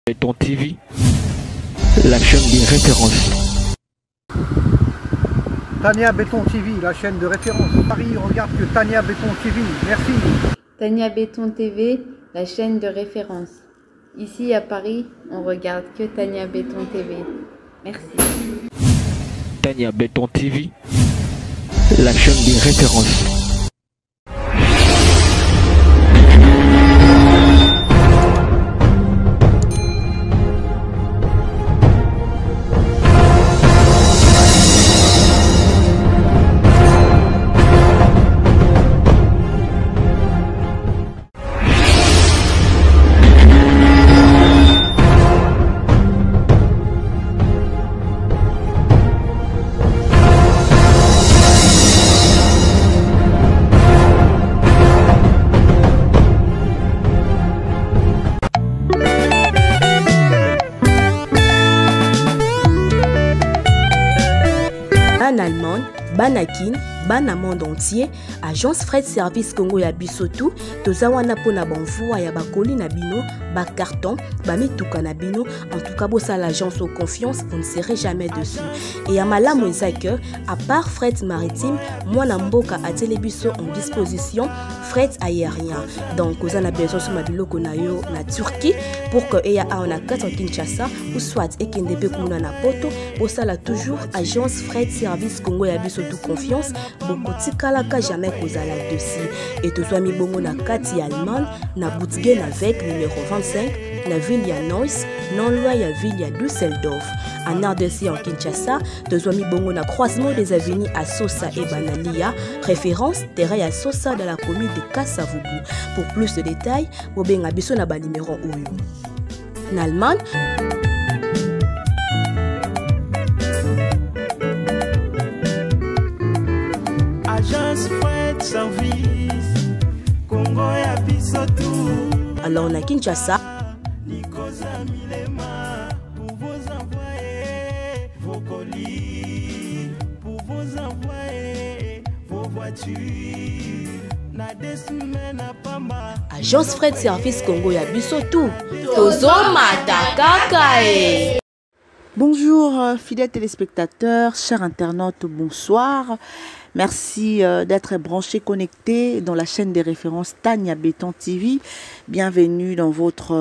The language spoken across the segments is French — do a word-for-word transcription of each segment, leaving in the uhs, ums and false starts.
Béton T V, la chaîne des références. Tania Béton T V, la chaîne de référence. Paris regarde que Tania Béton T V. Merci. Tania Béton T V, la chaîne de référence. Ici à Paris, on regarde que Tania Béton T V. Merci. Tania Béton T V, la chaîne des références. En Allemagne, Banakin, Bana monde entier, Agence Fret Service Congo ya bisotu, tozawana pona bonvoi ya bakoli na bino, ba carton, ba mituka na bino, en tout cas bossa l'agence aux confiance, vous ne serez jamais dessus. Et à malamu ezake, à part fret maritime, moi na mboka a télébiso en disposition fret aérien. Donc vous avez besoin de mabiloko na yo na Turquie pour que eya a on a quatre en Kinshasa ou soit ekendebe kuna na poto, bossa la toujours agence Fret Service Congo ya bisotu confiance. Beaucoup tikalaka jamais kozala dessus et to mi bongo na kati allemande na boutique avec numéro vingt-cinq na ville ya Neuss non loin ya ville ya Düsseldorf en R D C en Kinshasa to mi bongo na croisement des avenues à Sosa et Banalia référence terrain à Sosa dans la commune de Kasavubu. Pour plus de détails bobenga biso na ba numéro oyo en Allemagne. Alors on a Kinshasa. Agence Fret Service Congo ya bisotu. Tozomata kakae. Bonjour euh, fidèles téléspectateurs, chers internautes, bonsoir. Merci euh, d'être branchés, connectés dans la chaîne des références Tania Béton T V. Bienvenue dans votre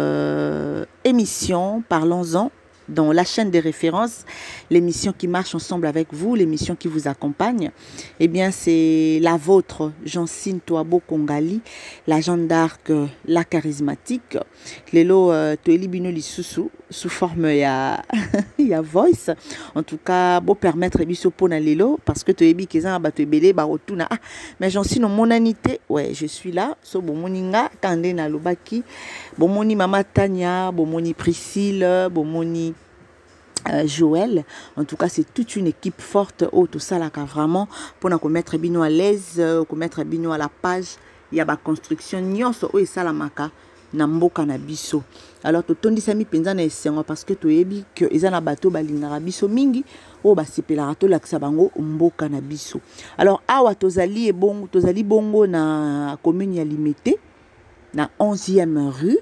euh, émission Parlons-en, dans la chaîne des références, l'émission qui marche ensemble avec vous, l'émission qui vous accompagne. Eh bien, c'est la vôtre, Jancine Toabo Kongali, la Jeanne d'Arc, la charismatique. Lelo Toeli Bino Lisusu, sous forme ya ya voice. En tout cas, beau permettre biso pona lelo parce que Toebi Kezan ba Toebele ba rotuna. Ah, mais Jancine mon anité, ouais, je suis là. So bomoninga kande na lobaki. Bomoni Mama Tania, bomoni Priscille, bomoni Euh, Joël. En tout cas, c'est toute une équipe forte. Oh, tout ça là, vraiment, pour nous mettre bino à l'aise, pour mettre bino à la page. Il y a la construction nyonso oh et ça la maka na mboka na biso. Alors, tout tondi sami penza na esengo parce que tu ebi que eza na bateau balingara biso mingi oh ba sepela rato la kisabango mboka na biso. Alors, awa tozali e bongo, tozali bongo na commune ya Limité, na onzième rue,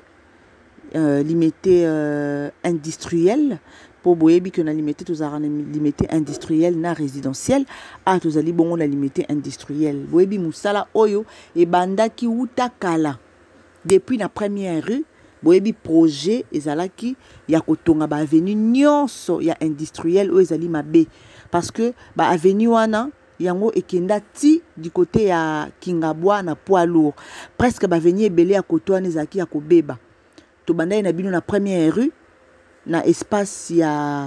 euh, Limité euh, industrielle. Pour boyebi que na limité tous ara limité industriel na résidentiel a tous ali bongo na limité industriel boyebi musala oyo e banda ki uta kala depuis la première rue boyebi projet ezalaki ya kotonga ba avenue nyonso ya industriel o ezali mabe parce que ba avenue wana yango ekenda ti du côté ya Kingabwa na poids lourd presque ba avenue ebele ya koto wana ezaki ya kobeba to banda na bino na première rue na espace ya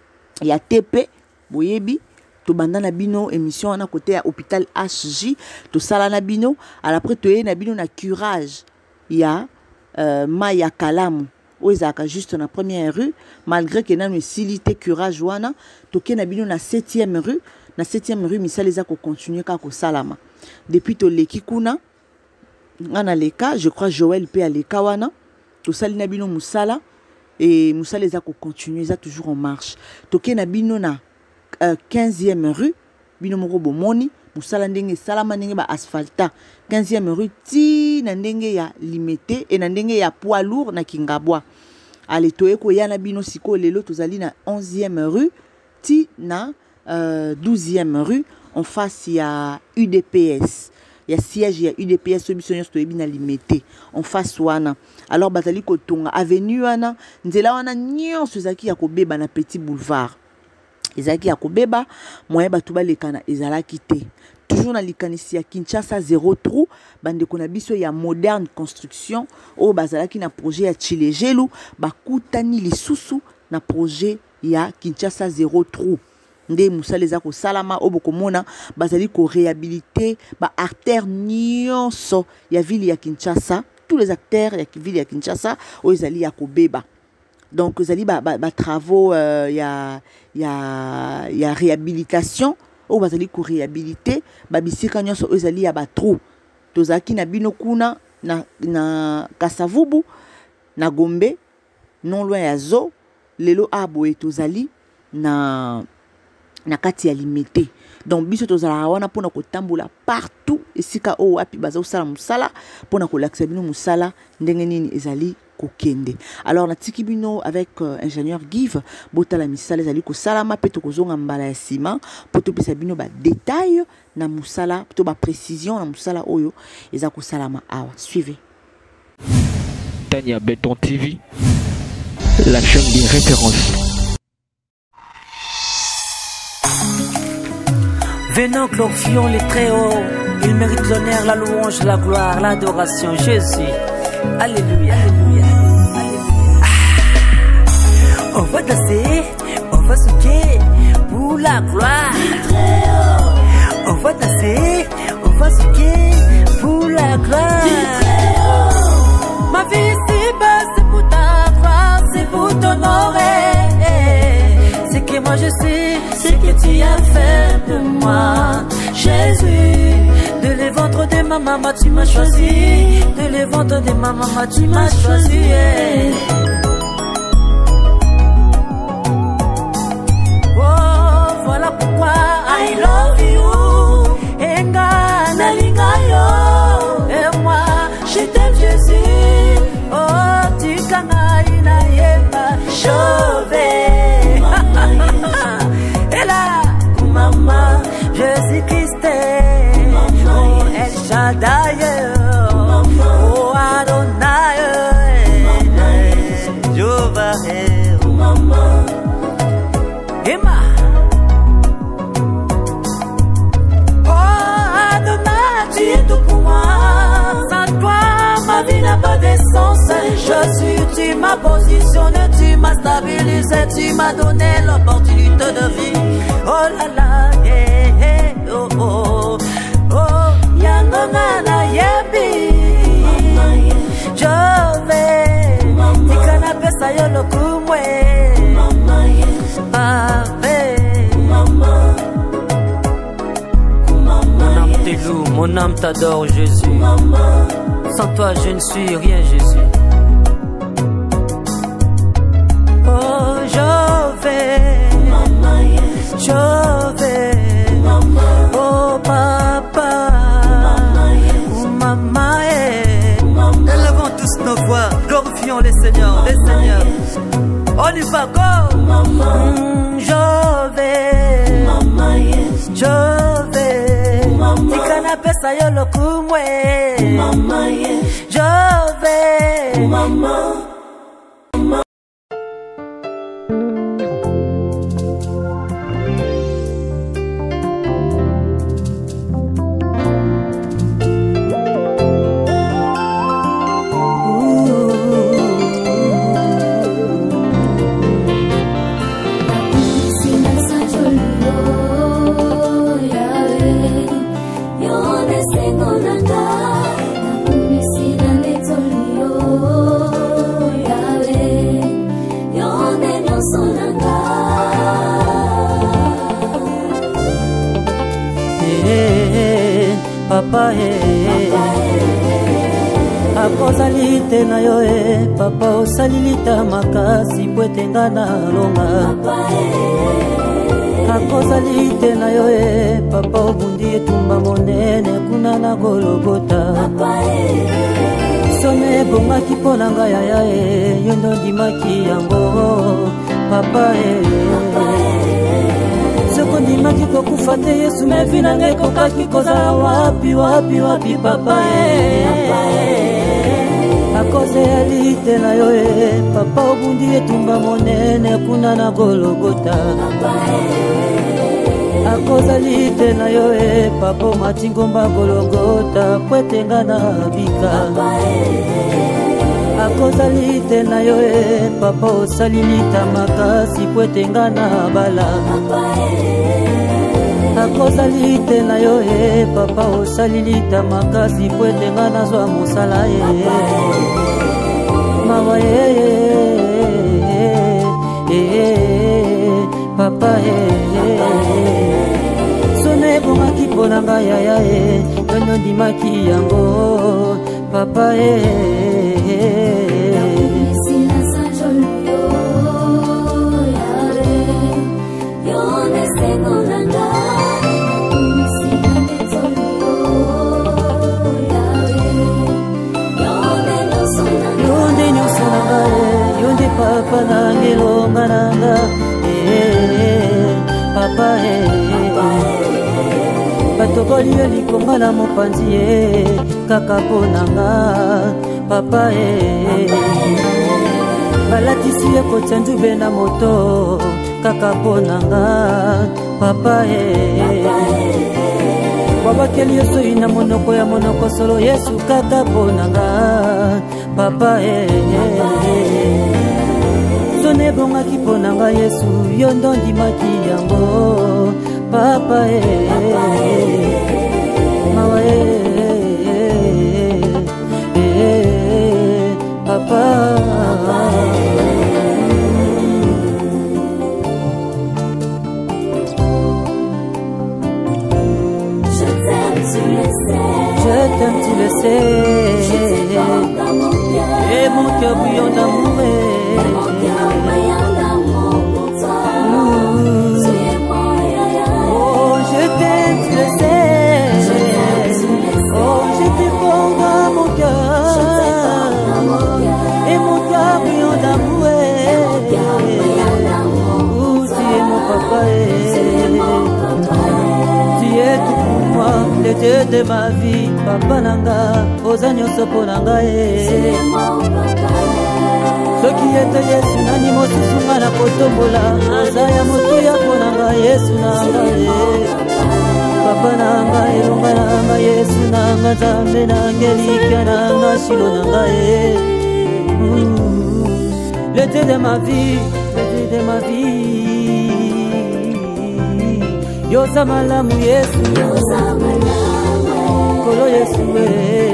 ya T P boyebi to banda na bino émission na côté ya hôpital H J to sala na bino à l'après to na bino na curage ya euh, Maya Kalamu oizaka juste na première rue malgré que na no silité curage wana to ke na bino na septième rue na septième rue misala za ko continuer ka ko salama depuis to leki kuna ngana leka je crois Joël pe aleka wana to sali na bino musala et Moussa les a continué, ils a toujours en marche. Toké na bino na quinzième rue, bino moko bomoni, Moussa la ndenge salama ndenge ba asphalta. quinzième rue ti na ndenge ya Limité et na ndenge ya poids lourd na Kingabwa. allez toye ko yana bino siko lelo tozali na onzième rue ti na euh, douzième rue en face ya U D P S. Il y a siège, il y a U D P S, solution to ebina limité en face wana. Alors batali ko tonga avenue wana, nzela wana nyonso zaki ya kobeba na petit boulevard. Ezaki ya kobeba, moyen batu ba lekana ezalaki te. Toujours na likanisi ya Kinshasa zéro trou, bande kona biso ya moderne construction, o bazalaki na projet ya Chilejelu, bakutani lisusu na projet ya Kinshasa zéro trou. Nde musala eza ko salama oboko mona bazali ko réhabiliter ba artère nyonso ya ville ya Kinshasa, tous les acteurs ya ville ya Kinshasa o ezali ya kobeba. Donc ezali ba, ba, ba travaux euh, ya ya ya réhabilitation o bazali ko réhabiliter ba bisika nyonso o ezali ya ba trou. Tozaki na bino kuna na na Kasavubu na Gombe non loin ya Zo lelo abo etozali na na kati ya limité. Donc biso tozala wana pona ko tambola partout esika o wapi baza usala musala pona ko laksa bino musala ndenge nini ezali kokende. Alors na tiki bino avec euh, ingénieur Give botala misala ezali ko salama peto ko zonga mbala ya ciment poto pesa bino ba détail na musala to ba précision na musala oyo eza ko salama awa. Suivez. Tania Béton T V, la chaîne des références. Venons, glorifions les très hauts. Il mérite l'honneur, la louange, la gloire, l'adoration. Jésus. Alléluia. Alléluia. Ah. On va danser, on va souquer pour la gloire. On va danser, on va souquer pour la gloire. Ma vie ici bas, c'est pour ta gloire, c'est pour t'honorer. C'est que moi je sais, c'est que tu as fait de moi, Jésus. De les ventres de ma maman tu m'as choisi, de les ventres de ma maman tu m'as choisi. Oh, voilà pourquoi I love you. Enga nalinga yo, et moi je t'aime Jésus. Oh, tu kangai na yeba chauve. Et là, maman, Jésus-Christ, oh El Shaddai, oh Adonai, Jehovah, maman, Emma, oh Adonai, tu es tout pour moi. Sans toi, ma vie n'a pas de sens. Jésus, tu m'as positionné, tu m'as stabilisé, tu m'as donné l'opportunité de vie. Oh là là, yeah, yeah, oh oh, oh, yangona na yebi. Jove, tikana pesa yolo kumwe. Ave, mon âme te loue, mon âme t'adore Jésus. Sans toi je ne suis rien Jésus. Oh je vais, je vais, oh papa, oh maman, élevons tous nos voix, glorifions les seigneurs, les seigneurs. On y va go, mm, je vais, je vais, tikana pesa yolo kumwe, je vais, maman. Papa eh, akozalite na yo eh, papa osalilita makasi pwetenga na longa. Akozalite na yo eh, papa obundi etumba monene kuna na Golgota. Sonne bongaki pona ngai yaya e, yo ndo ndimaki yango papa e. Soko ndimaki kokufa te Yesu, mevi na ngai kokaki kozala wapi wapi wapi papa e. Akoze ya lite na yo e, papa obundi etumba monene kuna na Golgota. Akoza lite na yo e, papa matingomba Golgota pwetenga na bika. Akoza lite na yo e, papa osalilita makasi pwetenga na bala. Akoza lite na yo e, papa osalilita makasi pwetenga na zwa mosala e. Mawa e, e, e, papa e. Sonne bongaki pona ngai yaya e, yo ndimaki yango papa e. Papa nangelonga nanga eh papa eh batokoli likonga na mopanzi eh kaka ponanga papa eh balatisi ekotya nzube na moto kaka ponanga papa eh babakeli yoso ina monoko ya monoko solo Yesu kaka ponanga papa eh. Sonne bongaki pona ngai Yesu, yo ndo ndimaki yango papa e. Mawa e, e, e, papa. Je t'aime, tu le sais. Je t'aime, tu le sais. Je t'aime dans mon cœur. Et mon cœur bouillon d'amour. Le Dieu de ma vie, papa nanga, ozanyo sopo nanga e. Soki ete Yesu nani mosusunga na kotombola, ozaya moto ya ponanga Yesu nanga e. Papa nanga elonga nanga Yesu nanga, Nzambe nangelika nanga shilo nanga e. Le Dieu de ma vie, le Dieu de ma vie. Yoza malamu Yesu, kolo Yesu we.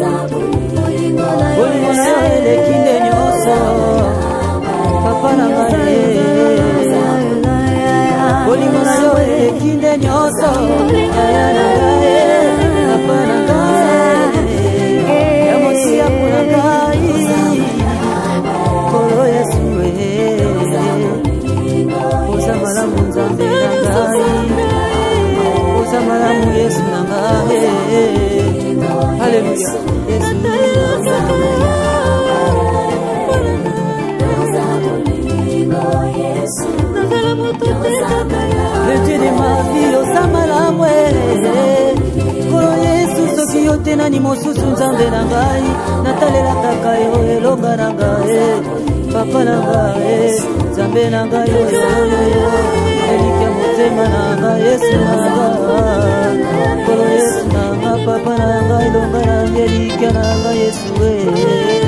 Olingo na yo elekinde nyoso, papa nanga e. Olingo na yo elekinde nyoso, yaya nanga e, papa nanga e. Ya mosi ya pona ngai, kolo Yesu we. Oza malamu Nzambe nangai, oza malamu Yesu nangai. Alléluia, Yesu le Dieu de ma vie, oza malamu kolo Yesu. Soki yo te nani mosusu Nzambe nangai, natalela kaka yo elonga nangai, papa nangai, Nzambe nangai yo yo yo. Elike motema nanga Yesu nanga, kolo Yesu nanga, papa nanga ilonga nanga, elike nanga Yesu we.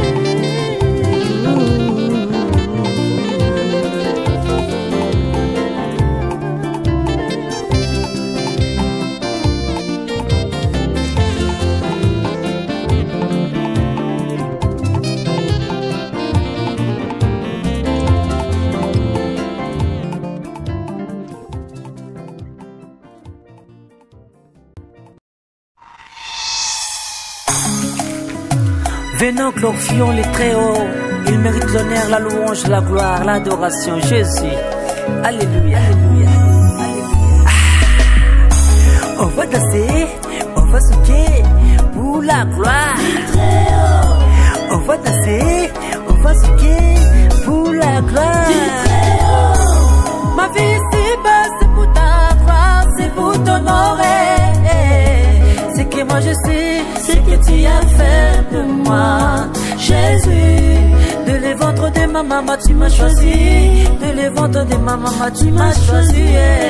Venons, glorifions les très hauts. Il mérite l'honneur, la louange, la gloire, l'adoration. Jésus. Alléluia. Alléluia. Alléluia. Ah. On va danser, on va souquer pour la gloire. va danser, on va souquer pour la gloire. Ma vie ici-bas, c'est pour ta gloire, c'est pour t'honorer. Ce que moi je sais, c'est que tu as fait de moi, Jésus. De les ventres de ma maman, tu m'as choisi. De les ventres de ma maman, tu m'as choisi.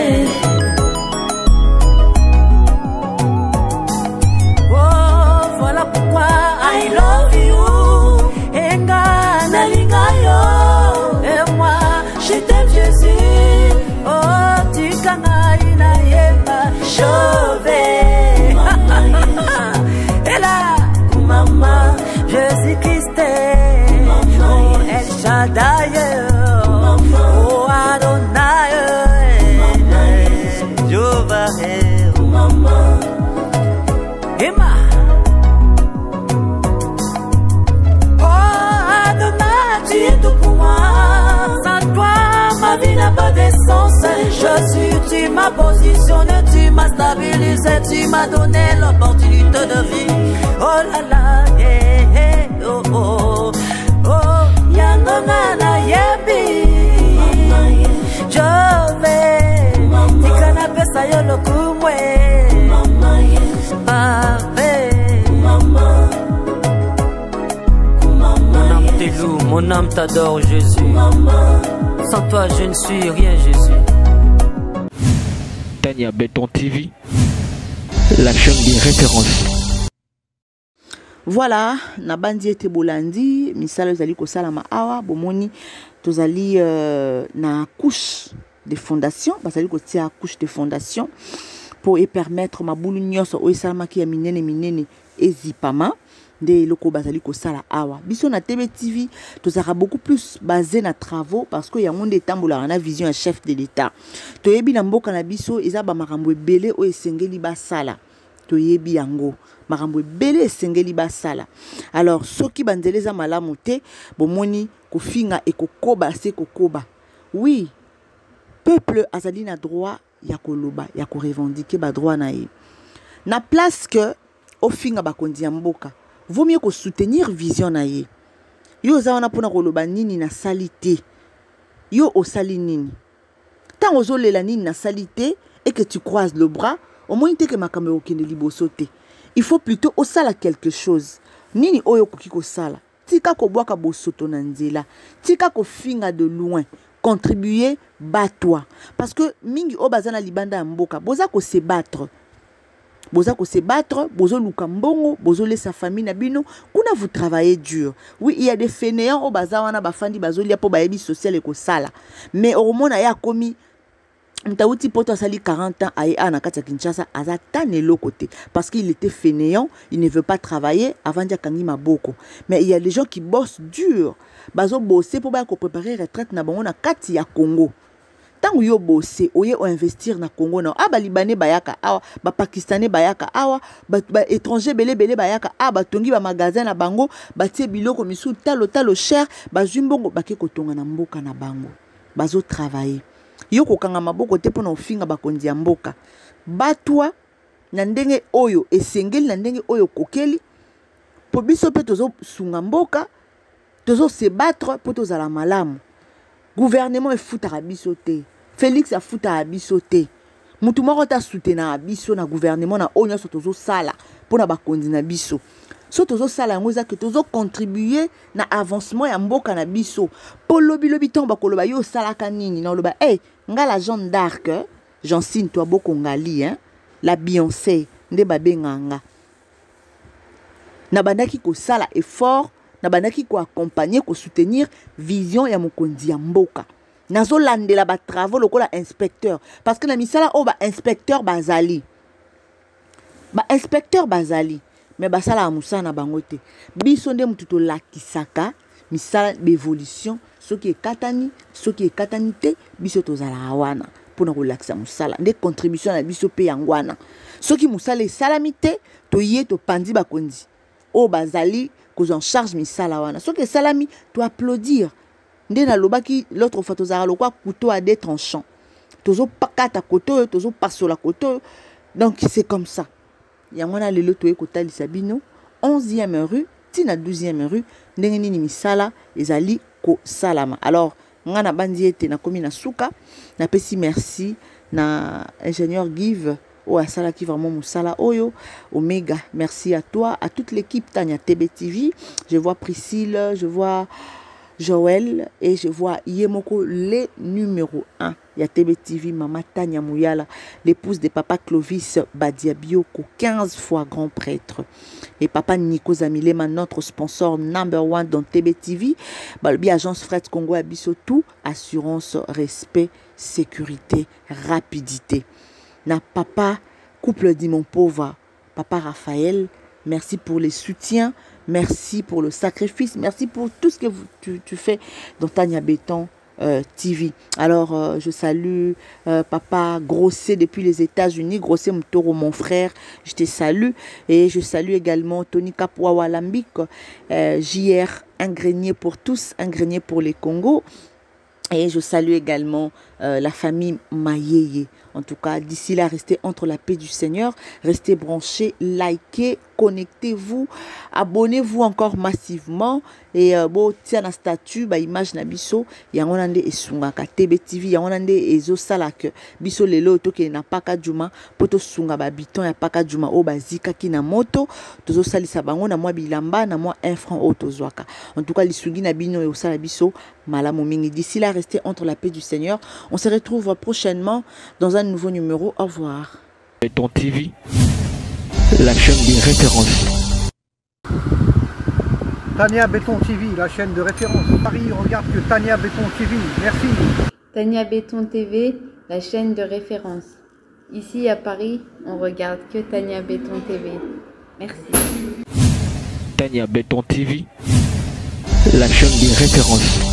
Oh, voilà pourquoi I love you. Enga nalinga yo. Et moi, je t'aime Jésus. Oh, tu kangai na yeba chauvé. Et là, maman, Jésus-Christ. Oh, El Shaddai. Oh, Adonai. Jehovah. Emma. Oh, Adonai, tu es tout pour moi. Sans toi, ma vie n'a pas de sens. Je suis, tu m'as positionné, tu m'as stabilisé, tu m'as donné l'opportunité de vie. Oh là là, yeah, yeah, oh oh, oh, yangona na yebi. Je vais, tu canapé ça yo le kumwe. Mon âme te loue, mon âme t'adore Jésus. Sans toi je ne suis rien Jésus. Tania Béton T V, la chaîne des références. Voilà, na bandi ete bolandi, misala zali ko salama awa, bomoni tozali euh, na couche de fondation, basali ko tia couche de fondation pour y permettre ma boulu nyonso o salama ki ya minene minene ezipama de loko basali ko sala awa. Biso na T B T V tozara beaucoup plus basé na travaux parce que ya monde etambola na vision ya chef de l'état. To yebi na mboka na biso eza ba makambo ebele o esengeli basala. To yebi yango makambo ebele esengeli basala. Alors soki banzeleza malamu te bomoni kofinga e kokoba se kokoba. Oui, peuple azali na droit ya koloba ya ko revendiquer ba droit na ye. Na place que ofinga bakondi ya mboka vaut mieux que soutenir vision na ye. Yo za wana pona koloba nini na salite. Yo osali nini. Tant ozolela nini na salite et que tu croises le bras, au moins te que makambe okende liboso te. Il faut plutôt osala quelque chose. Nini oyo koki ko sala. Tika ko boaka bosoto na nzela. Tika ko finga de loin. Contribuer bat-toi. Parce que mingi o bazana libanda mboka, boza ko se battre. Boza ko se battre, bozo luka mbongo, bozo laisser sa famille na bino, kuna vous travaillez dur. Oui, il y a des fainéants au baza wana bafandi bazo lia po bayebi social et ko sala. Mais au moment na ya komi Mtauti poto sali quarante ans aye na kati ya Kinshasa azatane lo côté parce qu'il était fainéant, il ne veut pas travailler avant dia kangi maboko. Mais il y a des gens qui bossent dur. Bazo bosser pour ba ko préparer retraite na bango na kati ya Congo. Tango yo bosser, oye o investir na Congo na ah ba libanais bayaka awa, ba pakistanais bayaka awa, ba, ba étranger belé belé bayaka ah ba tongi ba magasin na bango, ba tie biloko misu talo talo cher, ba zumbongo ba ke kotonga na mboka na bango. Bazo travailler. Yo kokanga maboko te pona ofinga bakondi ya mboka. Batwa na ndenge oyo esengeli na ndenge oyo kokeli. Po biso pe tozo sunga mboka, tozo se battre po tozala malamu. Gouvernement efutaka biso te. Félix afutaka biso te. Mutu moko ta soutenir biso na gouvernement na oyo nyonso tozo sala pona bakondi na biso. So tozo sala yango eza ke tozo contribuer na avancement ya mboka na biso. Po lobi lobi ton bakoloba yo salaka nini na loba hey nga la Jeanne d'Arc, Jean-Sine toi boko ngali hein, la Beyoncé nde babenganga. Na bandaki ko sala effort, na bandaki ko accompagner ko soutenir vision ya mokonzi ya mboka. Nazo landela ba travaux lokola inspecteur parce que na misala o ba inspecteur bazali. Ba inspecteur bazali. Mais basala amusa na bangote. Biso nde mututo lakisaka misala d'évolution, ce qui est katani, ce qui est katanité, biso tozala awana pour na relaxer musala. Nde contribution na biso pe yangwana. Ce qui musala salamité, to yé to pandi bakondi. O bazali ko en charge misala wana. Ce qui est salami, to applaudir. Nde na lobaki l'autre fois tozala lokwa couteau à deux tranchants. Tozo pakata koto, tozo pasola koto. Donc c'est comme ça. Yamwana lelo toye kotali sabino onzième rue tina douzième rue ndenge nini misala ezali ko salama. Alors ngana bandi ete na komi na suka na pesi merci na ingénieur Give o asala qui vraiment musala oyo Omega. Merci à toi, à toute l'équipe Tania T B T V. Je vois Priscille, je vois Joël et je vois Yemoko, les numéro un. Il y a T B T V, Maman Tania Mouyala, l'épouse de papa Clovis Badiabioko, quinze fois grand prêtre. Et papa Nico Zamilema, notre sponsor number one dans T B T V. Balbi Agence Fret Congo Abisso, tout, assurance, respect, sécurité, rapidité. Na papa, couple dit mon pauvre, papa Raphaël, merci pour les soutiens. Merci pour le sacrifice. Merci pour tout ce que vous, tu, tu fais dans Tania Béton euh, T V. Alors, euh, je salue euh, Papa Grosset depuis les États-Unis. Grosset Moutoro, mon frère. Je te salue. Et je salue également Tony Kapouawa Lambik. Euh, J R, un grenier pour tous, un grenier pour les Congos. Et je salue également euh, la famille Mayeye. En tout cas, d'ici là, restez entre la paix du Seigneur. Restez branchés, likez, connectez-vous, abonnez-vous encore massivement. Et euh, bon, tiens la statue, bah image na biso, yangonande esunga ka T B T V, yangonande ezo salak biso lelo to ke na paka juma, poto sunga ba biton ya paka juma o bazika ki na moto, tozo salisa bango na mwa bilamba na mwa un franc o tozwaka. En tout cas, lisungi na bino e osala biso malamu mingi. D'ici là, restez entre la paix du Seigneur. On se retrouve prochainement dans un nouveau numéro. Au revoir. Béton T V, la chaîne des références. Tania Béton T V, la chaîne de référence. Paris regarde que Tania Béton T V. Merci. Tania Béton T V, la chaîne de référence. Ici à Paris, on regarde que Tania Béton T V. Merci. Tania Béton T V, la chaîne des références.